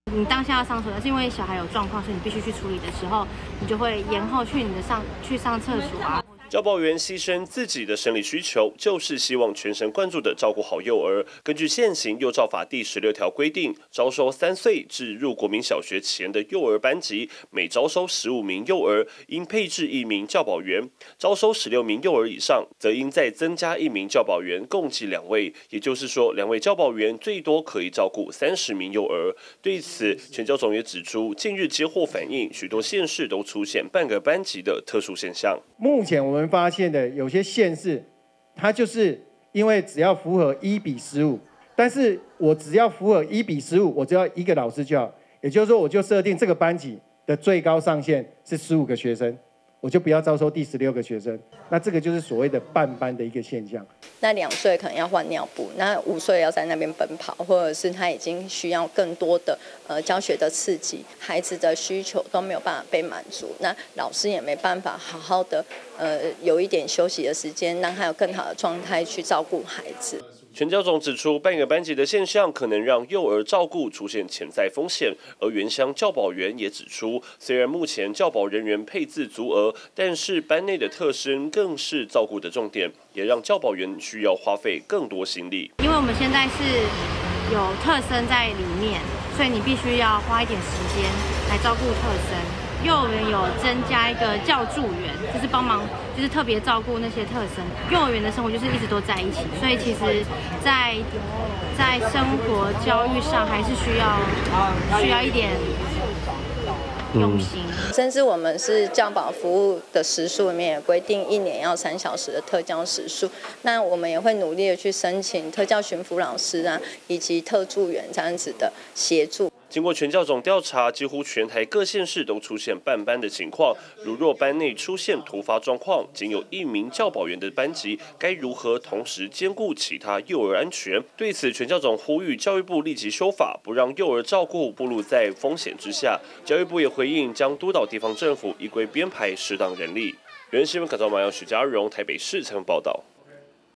你当下要上厕所，是因为小孩有状况，所以你必须去处理的时候，你就会延后去上厕所啊。 教保员牺牲自己的生理需求，就是希望全神贯注地照顾好幼儿。根据现行幼照法第16条规定，招收3岁至入国民小学前的幼儿班级，每招收15名幼儿，应配置1名教保员；招收16名幼儿以上，则应再增加1名教保员，共计2位。也就是说，2位教保员最多可以照顾30名幼儿。对此，全教总也指出，近日接获反映，许多县市都出现半个班级的特殊现象。 目前我们发现的有些县市，它就是因为只要符合1:15，但是我只要符合1:15，我只要1个老师就好。也就是说，我就设定这个班级的最高上限是15个学生，我就不要招收第16个学生。那这个就是所谓的半班的一个现象。 那2岁可能要换尿布，那5岁要在那边奔跑，或者是他已经需要更多的教学的刺激，孩子的需求都没有办法被满足，那老师也没办法好好的有一点休息的时间，让他有更好的状态去照顾孩子。 全教总指出，半个班级的现象可能让幼儿照顾出现潜在风险。而原乡教保员也指出，虽然目前教保人员配置足额，但是班内的特生更是照顾的重点，也让教保员需要花费更多心力。 因为我们现在是有特生在里面，所以你必须要花一点时间来照顾特生。幼儿园有增加一个教助员，就是帮忙，就是特别照顾那些特生。幼儿园的生活就是一直都在一起，所以其实在生活教育上还是需要一点用心。 甚至我们是教保服务的时数里面也规定1年要3小时的特教时数，那我们也会努力的去申请特教巡辅老师啊，以及特助员这样子的协助。 经过全教总调查，几乎全台各县市都出现半班的情况。如若班内出现突发状况，仅有1名教保员的班级，该如何同时兼顾其他幼儿安全？对此，全教总呼吁教育部立即修法，不让幼儿照顾暴露在风险之下。教育部也回应，将督导地方政府依规编排适当人力。原新闻可从马阳许家荣台北市采访报道。